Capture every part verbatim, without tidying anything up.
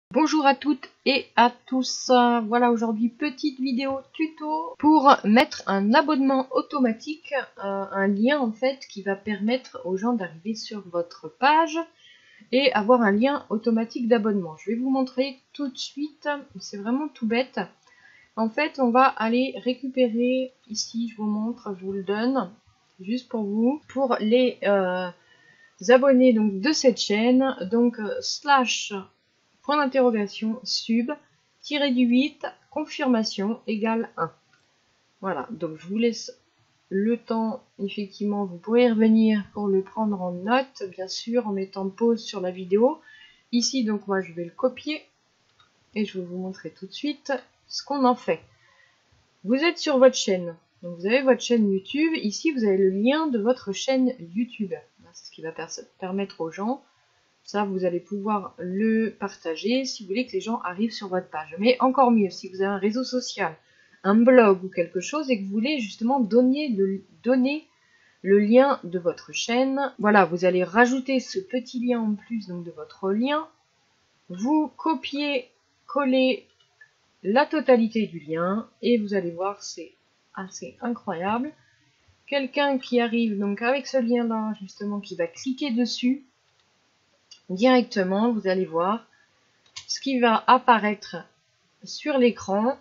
Bonjour à toutes et à tous, voilà aujourd'hui petite vidéo tuto pour mettre un abonnement automatique, euh, un lien en fait qui va permettre aux gens d'arriver sur votre page et avoir un lien automatique d'abonnement. Je vais vous montrer tout de suite, c'est vraiment tout bête. En fait on va aller récupérer, ici je vous montre, je vous le donne, juste pour vous, pour les euh, abonnés donc, de cette chaîne, donc euh, slash point d'interrogation sub tiré du huit confirmation égale un. Voilà, donc je vous laisse le temps, effectivement vous pourrez revenir pour le prendre en note, bien sûr en mettant pause sur la vidéo. Ici donc moi je vais le copier et je vais vous montrer tout de suite ce qu'on en fait. Vous êtes sur votre chaîne, donc vous avez votre chaîne YouTube, ici vous avez le lien de votre chaîne YouTube. C'est ce qui va permettre aux gens. Ça, vous allez pouvoir le partager si vous voulez que les gens arrivent sur votre page. Mais encore mieux, si vous avez un réseau social, un blog ou quelque chose et que vous voulez justement donner le, donner le lien de votre chaîne. Voilà, vous allez rajouter ce petit lien en plus donc, de votre lien. Vous copiez, collez la totalité du lien et vous allez voir, c'est assez incroyable. Quelqu'un qui arrive donc avec ce lien-là, justement, qui va cliquer dessus, directement, vous allez voir ce qui va apparaître sur l'écran.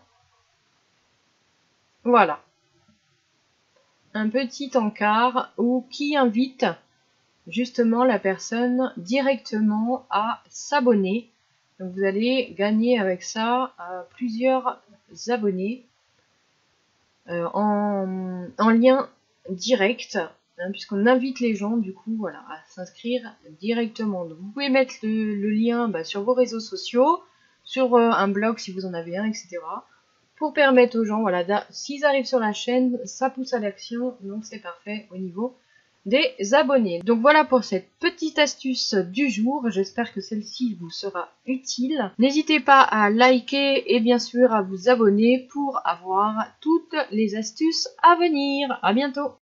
Voilà. Un petit encart ou qui invite justement la personne directement à s'abonner. Donc vous allez gagner avec ça euh, plusieurs abonnés euh, en, en lien direct. Hein, puisqu'on invite les gens du coup voilà, à s'inscrire directement. Donc, vous pouvez mettre le, le lien bah, sur vos réseaux sociaux, sur euh, un blog si vous en avez un, et cetera. Pour permettre aux gens, voilà, s'ils arrivent sur la chaîne, ça pousse à l'action, donc c'est parfait au niveau des abonnés. Donc voilà pour cette petite astuce du jour, j'espère que celle-ci vous sera utile. N'hésitez pas à liker et bien sûr à vous abonner pour avoir toutes les astuces à venir. À bientôt!